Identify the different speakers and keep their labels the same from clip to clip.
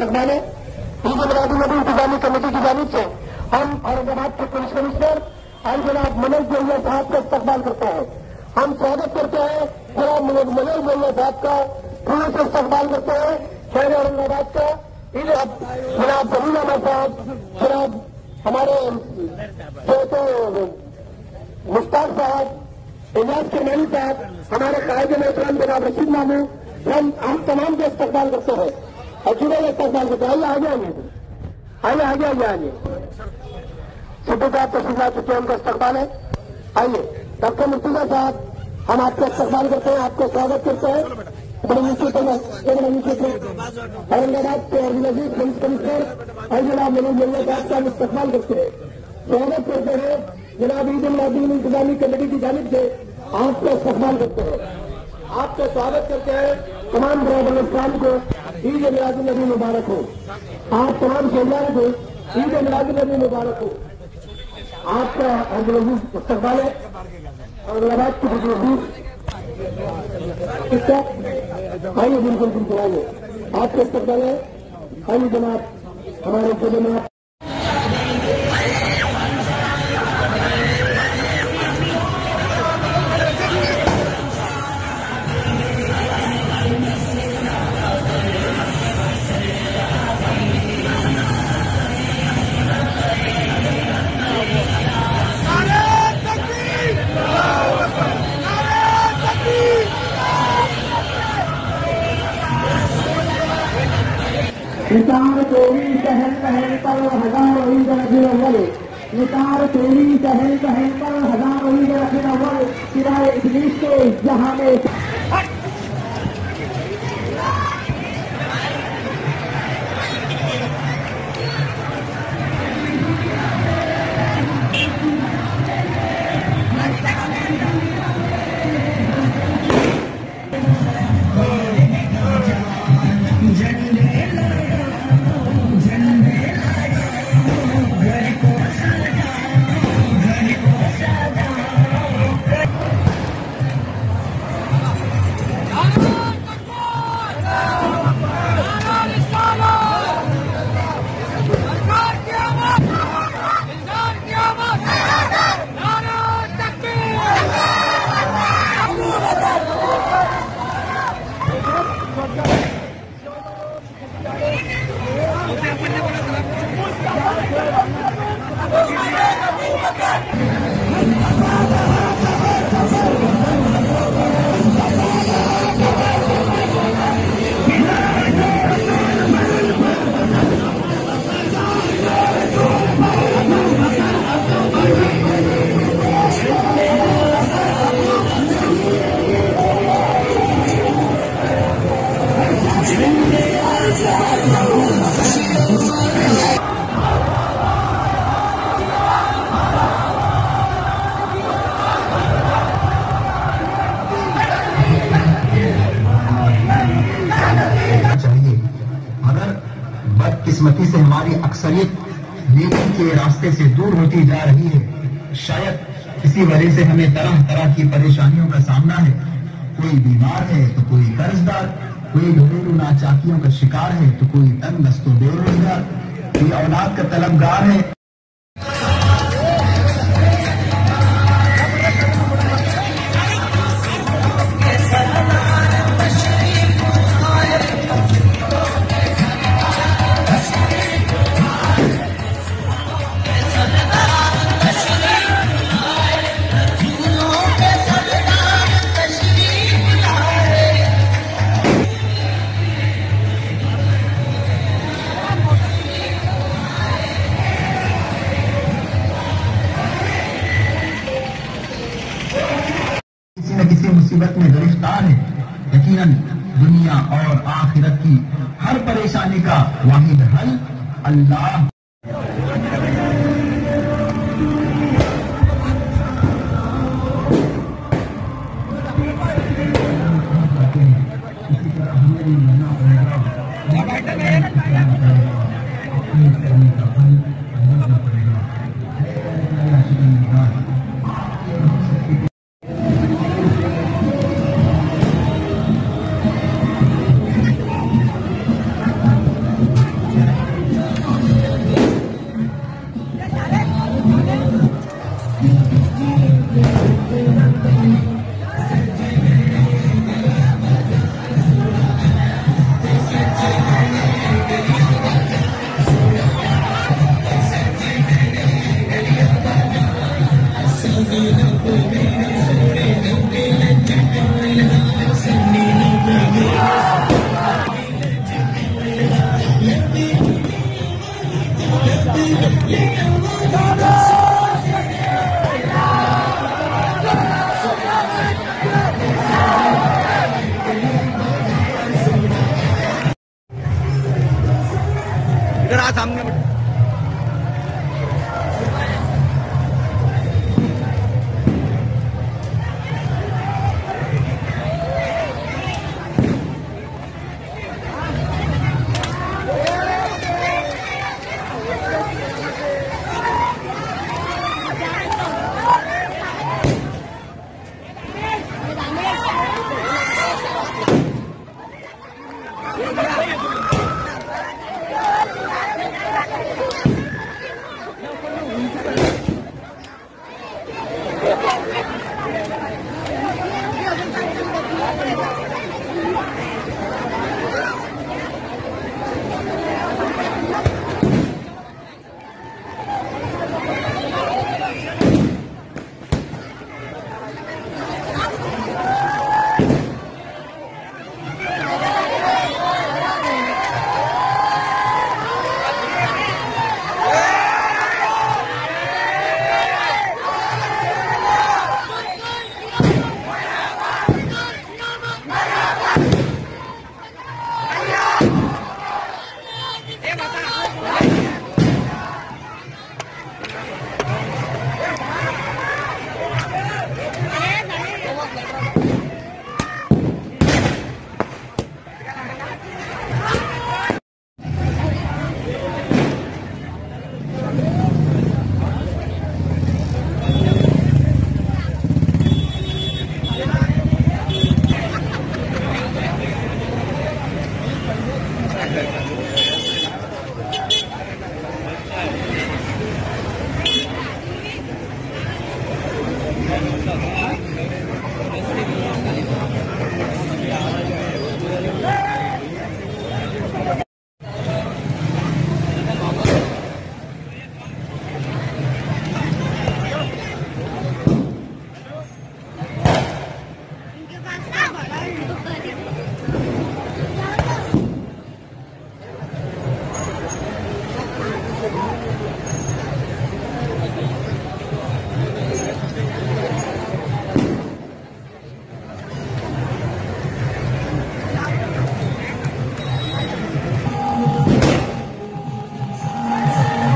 Speaker 1: इस्तकबाल है। ईद मिलादुन्नबी इंतजामी कमेटी की जानिब से हम औरंगाबाद के पुलिस कमिश्नर और जनाब मनोज गोयल साहब का इस्तकबाल करते हैं। हम स्वागत करते हैं जनाब मनोज गोयल साहब का, फूलों से इस्तकबाल करते हैं शहर औरंगाबाद का। जनाब जमीन अहमद साहब, जनाब हमारे मुश्ताक साहब, इजाज करमानी साहब, हमारे कायदे मोहतरम जनाब रशीद मामू, हम तमाम का इस्तकबाल करते हैं और जुड़े का इस्तकबाल करते हैं। आइए आइए सिद्धू साहब तस्वीर आ चुके हैं, उनका इस्तकबाल है। आइए डॉक्टर मुर्तजा साहब, हम आपका इस्तकबाल करते हैं, आपका स्वागत करते हैं। औरंगाबाद के अजीज पुलिस कमिश्नर और जनाब मनोज गोयल साहब का हम इस्तकबाल करते हैं, स्वागत करते हैं। जनाब ईद मिलादुन्नबी इंतजामी कमेटी की जानिब से आपका इस्तकबाल करते हैं, आपका स्वागत करते हैं। तमाम बराबर इस्लाम को ईद मिलादुन्नबी मुबारक हो। आप तमाम शहजाद को ईद मिलादुन्नबी मुबारक हो। आपका अजीज इस्तकबाल है। औरंगाबाद की बुजुर्ग आइए, बिल्कुल आइए, आपका इस्तकबाल है। आइए जनाब हमारे जनाब निसार तेरी चहल पहल पर हजारों ईद रखी अव्वल, निसार तेरी चहल पहल पर हजारों ईद रखी अव्वल, सिवाय इब्लीस के जहां में
Speaker 2: बदकिस्मती से हमारी अक्सरियत नेकी के रास्ते से दूर होती जा रही है। शायद इसी वजह से हमें तरह तरह की परेशानियों का सामना है। कोई बीमार है तो कोई कर्जदार, कोई घरेलू नाचाकियों का शिकार है तो कोई तंग दस्तो बेरोजगार, कोई औलाद का तलबगार है। किसी मुसीबत में गिरफ्तार है। यकीनन दुनिया और आखिरत की हर परेशानी का वाहिद हल अल्लाह।
Speaker 3: इधर आ सामने बेटा।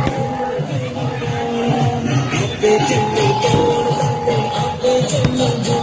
Speaker 4: I'll be